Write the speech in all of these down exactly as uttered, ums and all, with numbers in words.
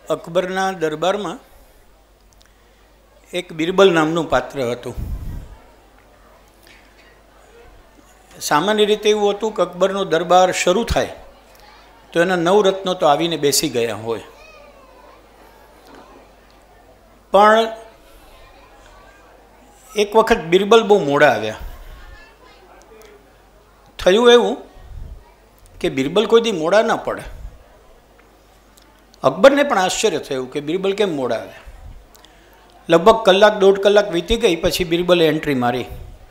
અકબરના દરબારમાં એક બિરબલ નામનું પાત્ર હતું. સામાન્ય રીતે એવું હતું કે અકબરનો દરબાર શરૂ થાય તો એના નવરત્નો તો આવીને બેસી ગયા હોય, પણ એક વખત બિરબલ બહુ મોડા આવ્યા. થયું એવું કે બિરબલ કોઈ દી મોડા ના પડે. અકબરને પણ આશ્ચર્ય થયું કે બિરબલ કેમ મોડા આવ્યા. લગભગ કલાક દોઢ કલાક વીતી ગઈ પછી બિરબલે એન્ટ્રી મારી.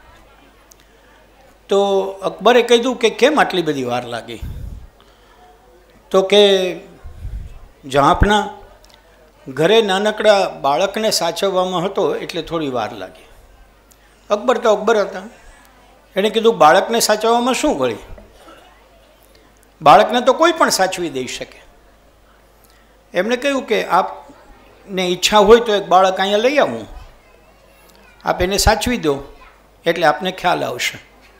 તો અકબરે કીધું કે કેમ આટલી બધી વાર લાગી? તો કે જહાંપના ઘરે નાનકડા બાળકને સાચવવામાં હતો એટલે થોડી વાર લાગી. અકબર તો અકબર હતા, એણે કીધું બાળકને સાચવવામાં શું વળી? બાળકને તો કોઈ પણ સાચવી દઈ શકે. એમણે કહ્યું કે આપને ઈચ્છા હોય તો એક બાળક અહીંયા લઈ આવું, આપ એને સાચવી દો એટલે આપને ખ્યાલ આવશે.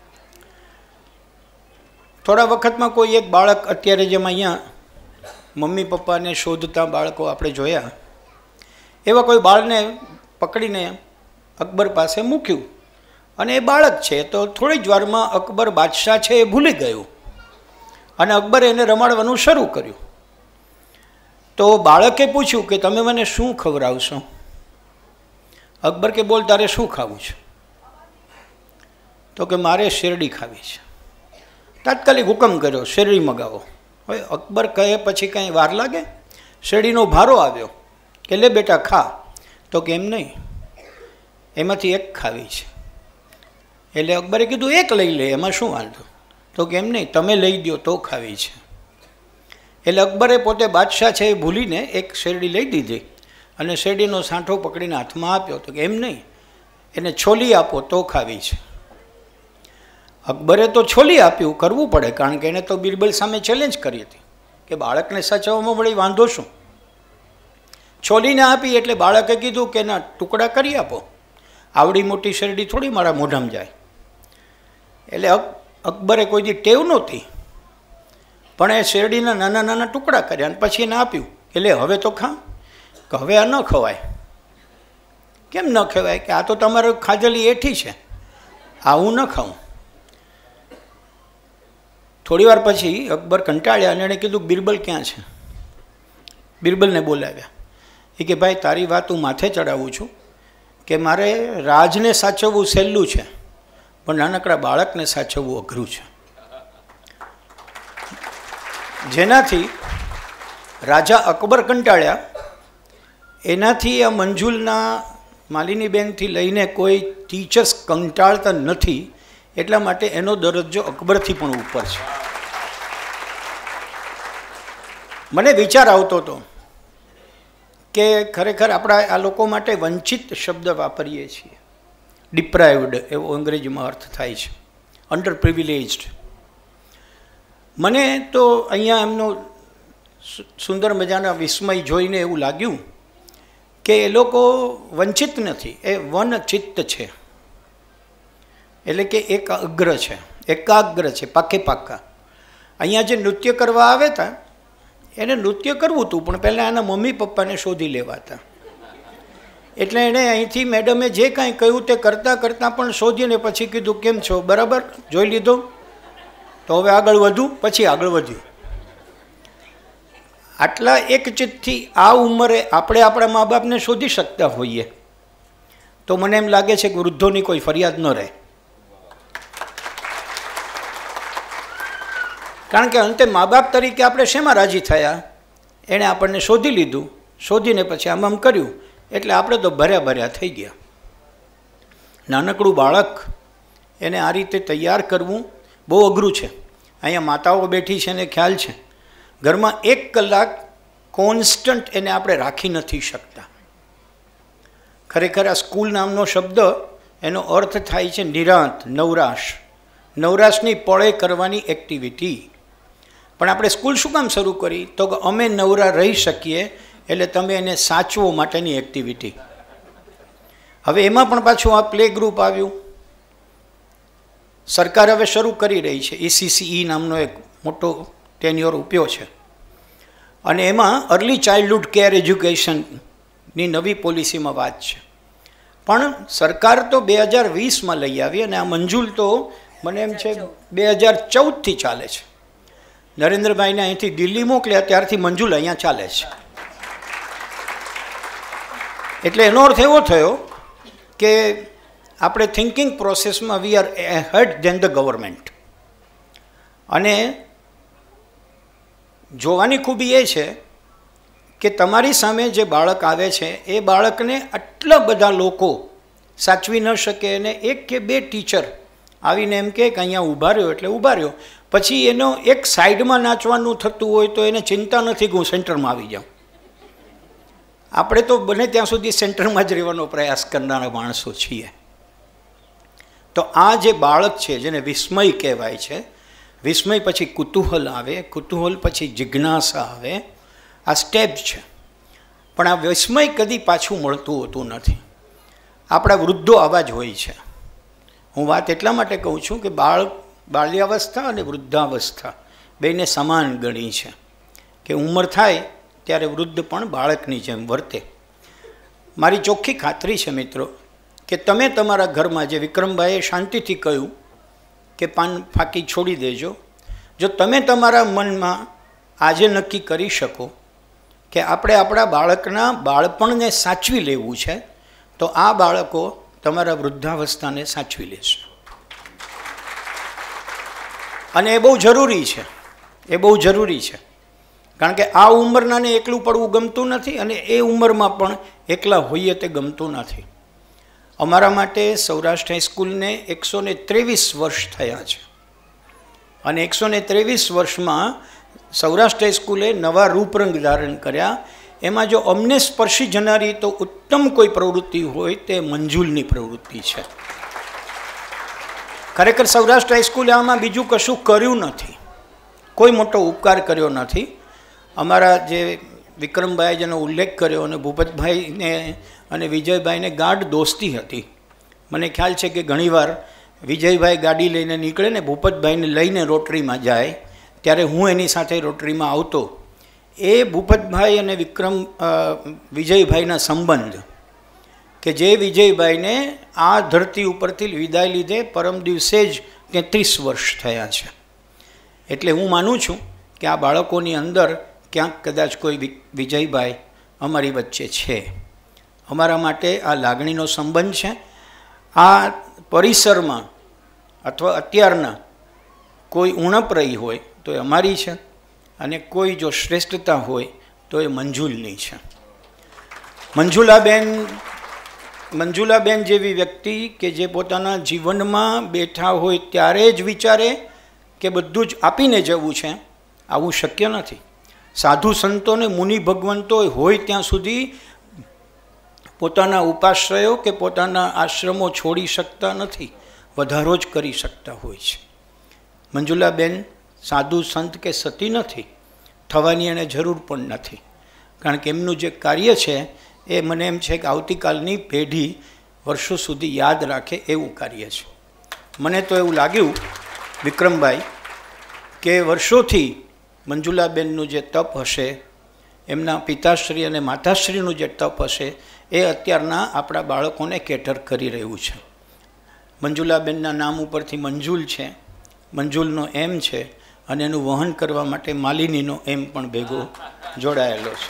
થોડા વખતમાં કોઈ એક બાળક, અત્યારે જેમ અહીંયા મમ્મી પપ્પાને શોધતા બાળકો આપણે જોયા, એવા કોઈ બાળને પકડીને અકબર પાસે મૂક્યું અને એ બાળક છે તો થોડી જ વારમાં અકબર બાદશાહ છે એ ભૂલી ગયું અને અકબરે એને રમાડવાનું શરૂ કર્યું. તો બાળકે પૂછ્યું કે તમે મને શું ખવડાવશો? અકબર કે બોલ, તારે શું ખાવું છે? તો કે મારે શેરડી ખાવી છે. તાત્કાલિક હુકમ કર્યો, શેરડી મગાવો. હવે અકબર કહે પછી કંઈ વાર લાગે? શેરડીનો ભારો આવ્યો કે લે બેટા ખા. તો કે એમ નહીં, એમાંથી એક ખાવી છે. એટલે અકબરે કીધું એક લઈ લે, એમાં શું વાંધો? તો કે એમ નહીં, તમે લઈ દો તો ખાવી છે. એટલે અકબરે પોતે બાદશાહ છે એ ભૂલીને એક શેરડી લઈ દીધી અને શેરડીનો સાંઠો પકડીને હાથમાં આપ્યો. તો કે એમ નહીં, એને છોલી આપો તો ખાવી છે. અકબરે તો છોલી આપ્યું, કરવું પડે, કારણ કે એને તો બિરબલ સામે ચેલેન્જ કરી હતી કે બાળકને સાચવવામાં વળી વાંધો શું. છોલીને આપી એટલે બાળકે કીધું કે ના, ટુકડા કરી આપો, આવડી મોટી શેરડી થોડી મારા મોઢામાં જાય. એટલે અકબરે કોઈ દી ટેવ નહોતી, પણ એ શેરડીના નાના નાના ટુકડા કર્યા અને પછી એને આપ્યું. એટલે હવે તો ખા. કે હવે આ ન ખવાય. કેમ ન ખવાય? કે આ તો તમારે ખાધેલી એઠી છે, આ હું ન ખાઉં. થોડી વાર પછી અકબર કંટાળ્યા અને એણે કીધું બિરબલ ક્યાં છે? બિરબલને બોલાવ્યા. એ કે ભાઈ, તારી વાત હું માથે ચડાવું છું કે મારે રાજને સાચવવું સહેલું છે, પણ નાનકડા બાળકને સાચવવું અઘરું છે. જેનાથી રાજા અકબર કંટાળ્યા. એનાથી આ મંજુલના માલિનીબેનથી લઈને કોઈ ટીચર્સ કંટાળતા નથી, એટલા માટે એનો દરજ્જો અકબરથી પણ ઉપર છે. મને વિચાર આવતો હતો કે ખરેખર આપણા આ લોકો માટે વંચિત શબ્દ વાપરીએ છીએ. ડિપ્રાઇવ્ડ એવો અંગ્રેજીમાં અર્થ થાય છે, અંડર પ્રિવિલેજ્ડ. મને તો અહીંયા એમનો સુંદર મજાના વિસ્મય જોઈને એવું લાગ્યું કે એ લોકો વંચિત નથી, એ વનચિત્ત છે. એટલે કે એક અગ્ર છે, એકાગ્ર છે, પાકે પાકા. અહીંયા જે નૃત્ય કરવા આવે હતા એને નૃત્ય કરવું હતું, પણ પહેલાં એના મમ્મી પપ્પાને શોધી લેવા હતા. એટલે એણે અહીંથી મેડમે જે કાંઈ કહ્યું તે કરતાં કરતાં પણ શોધીને પછી કીધું કેમ છો, બરાબર જોઈ લીધું, તો હવે આગળ વધું. પછી આગળ વધ્યું. આટલા એક ચિત્તથી આ ઉંમરે આપણે આપણા મા બાપને શોધી શકતા હોઈએ તો મને એમ લાગે છે કે વૃદ્ધોની કોઈ ફરિયાદ ન રહે. કારણ કે અંતે મા બાપ તરીકે આપણે શેમાં રાજી થયા? એણે આપણને શોધી લીધું, શોધીને પછી આમ આમ કર્યું એટલે આપણે તો ભર્યા ભર્યા થઈ ગયા. નાનકડું બાળક એને આ રીતે તૈયાર કરવું બહુ અઘરું છે. અહીંયા માતાઓ બેઠી છે ને ખ્યાલ છે, ઘરમાં એક કલાક કોન્સ્ટન્ટ એને આપણે રાખી નથી શકતા. ખરેખર આ સ્કૂલ નામનો શબ્દ એનો અર્થ થાય છે નિરાંત, નવરાશ. નવરાશની પળે કરવાની એક્ટિવિટી. પણ આપણે સ્કૂલ શું કામ શરૂ કરી? તો કે અમે નવરા રહી શકીએ, એટલે તમે એને સાચવો માટેની એક્ટિવિટી. હવે એમાં પણ પાછું આ પ્લે ગ્રુપ આવ્યું. સરકાર હવે શરૂ કરી રહી છે, ઈસીસીઈ નામનો એક મોટો ટેન્યોર ઉપ્યો છે. અને એમાં અર્લી ચાઇલ્ડહુડ કેર એજ્યુકેશનની નવી પોલિસીમાં વાત છે. પણ સરકાર તો બે હજાર વીસમાં લઈ આવી અને આ મંજૂલ તો મને એમ છે બે હજાર ચૌદથી ચાલે છે. નરેન્દ્રભાઈને અહીંથી દિલ્હી મોકલ્યા ત્યારથી મંજૂલ અહીંયા ચાલે છે. એટલે એનો અર્થ એવો થયો કે આપણે થિંકિંગ પ્રોસેસમાં we are ahead then the government. અને જોવાની ખૂબી એ છે કે તમારી સામે જે બાળક આવે છે એ બાળકને આટલા બધા લોકો સાચવી ન શકે અને એક કે બે ટીચર આવીને એમ કહે કે અહીંયા ઊભા રહ્યો એટલે ઊભા રહ્યો, પછી એનો એક સાઈડમાં નાચવાનું થતું હોય તો એને ચિંતા નથી કે હું સેન્ટરમાં આવી જાઉં. આપણે તો બને ત્યાં સુધી સેન્ટરમાં જ રહેવાનો પ્રયાસ કરનારા માણસો છીએ. તો આ જે બાળક છે જેને વિસ્મય કહેવાય છે, વિસ્મય પછી કુતૂહલ આવે, કુતૂહલ પછી જિજ્ઞાસા આવે, આ સ્ટેપ છે. પણ આ વિસ્મય કદી પાછું મળતું હોતું નથી. આપણા વૃદ્ધો આવા જ હોય છે. હું વાત એટલા માટે કહું છું કે બાળ બાલ્યાવસ્થા અને વૃદ્ધાવસ્થા બેને સમાન ગણી છે કે ઉંમર થાય ત્યારે વૃદ્ધ પણ બાળકની જેમ વર્તે. મારી ચોખ્ખી ખાતરી છે મિત્રો કે તમે તમારા ઘરમાં, જે વિક્રમભાઈએ શાંતિથી કહ્યું કે પાન ફાંકી છોડી દેજો, જો તમે તમારા મનમાં આજે નક્કી કરી શકો કે આપણે આપણા બાળકના બાળપણને સાચવી લેવું છે, તો આ બાળકો તમારા વૃદ્ધાવસ્થાને સાચવી લેશે. અને એ બહુ જરૂરી છે, એ બહુ જરૂરી છે. કારણ કે આ ઉંમરનાને એકલું પડવું ગમતું નથી અને એ ઉંમરમાં પણ એકલા હોઈએ તે ગમતું નથી. અમારા માટે સૌરાષ્ટ્ર હાઈસ્કૂલને એકસો ને ત્રેવીસ વર્ષ થયા છે અને એકસો ને ત્રેવીસ વર્ષમાં સૌરાષ્ટ્ર હાઈસ્કૂલે નવા રૂપરંગ ધારણ કર્યા. એમાં જો અમને સ્પર્શી જનારી તો ઉત્તમ કોઈ પ્રવૃત્તિ હોય તે મંજૂલની પ્રવૃત્તિ છે. ખરેખર સૌરાષ્ટ્ર હાઈસ્કૂલે આમાં બીજું કશું કર્યું નથી, કોઈ મોટો ઉપકાર કર્યો નથી. અમારા જે વિક્રમભાઈ જેનો ઉલ્લેખ કર્યો અને ભૂપતભાઈને અને વિજયભાઈને ગાઢ દોસ્તી હતી. મને ખ્યાલ છે કે ઘણીવાર વિજયભાઈ ગાડી લઈને નીકળે ને ભૂપતભાઈને લઈને રોટરીમાં જાય ત્યારે હું એની સાથે રોટરીમાં આવતો. એ ભૂપતભાઈ અને વિક્રમ વિજયભાઈના સંબંધ કે જે વિજયભાઈને આ ધરતી ઉપરથી વિદાય લીધે પરમ દિવસે જ તેત્રીસ વર્ષ થયા છે. એટલે હું માનું છું કે આ બાળકોની અંદર ક્યાંક કદાચ કોઈ વિજયભાઈ અમારી વચ્ચે છે. અમારા માટે આ લાગણીનો સંબંધ છે. આ પરિસરમાં અથવા અત્યારના કોઈ ઉણપ રહી હોય તો એ અમારી છે અને કોઈ જો શ્રેષ્ઠતા હોય તો એ મંજુલની છે. મંજુલાબેન મંજુલાબેન જેવી વ્યક્તિ કે જે પોતાના જીવનમાં બેઠા હોય ત્યારે જ વિચારે કે બધું જ આપીને જવું છે, આવું શક્ય નથી. સાધુ સંતોને મુનિ ભગવંતો હોય ત્યાં સુધી પોતાના ઉપાશ્રયો કે પોતાના આશ્રમો છોડી શકતા નથી, વધારો જ કરી શકતા હોય છે. મંજુલાબેન સાધુ સંત કે સતી નથી, થવાની એને જરૂર પણ નથી. કારણ કે એમનું જે કાર્ય છે એ મને એમ છે કે આવતીકાલની પેઢી વર્ષો સુધી યાદ રાખે એવું કાર્ય છે. મને તો એવું લાગ્યું વિક્રમભાઈ કે વર્ષોથી મંજુલાબેનનું જે તપ હશે, એમના પિતાશ્રી અને માતાશ્રીનું જે તપ હશે એ અત્યારના આપણા બાળકોને કેટર કરી રહ્યું છે. મંજુલાબેનના નામ ઉપરથી મંજુલ છે, મંજુલનો એમ છે અને એનું વહન કરવા માટે માલિનીનો એમ પણ ભેગો જોડાયેલો છે.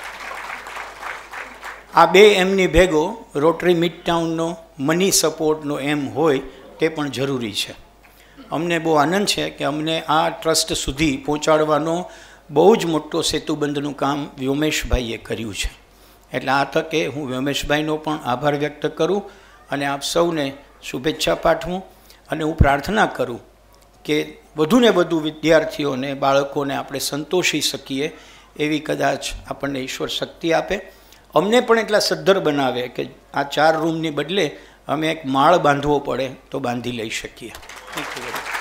આ બે એમની ભેગો રોટરી મિડટાઉનનો મની સપોર્ટનો એમ હોય તે પણ જરૂરી છે. અમને બહુ આનંદ છે કે અમને આ ટ્રસ્ટ સુધી પહોંચાડવાનો બહુ જ મોટો સેતુબંધનું કામ વ્યોમેશભાઈએ કર્યું છે. એટલે આ તકે હું વ્યોમેશભાઈનો પણ આભાર વ્યક્ત કરું અને આપ સૌને શુભેચ્છા પાઠવું અને હું પ્રાર્થના કરું કે વધુને વધુ વિદ્યાર્થીઓને, બાળકોને આપણે સંતોષી શકીએ એવી કદાચ આપણને ઈશ્વર શક્તિ આપે. અમને પણ એટલા સદ્ધર બનાવે કે આ ચાર રૂમની બદલે અમે એક માળ બાંધવો પડે તો બાંધી લઈ શકીએ. Thank you.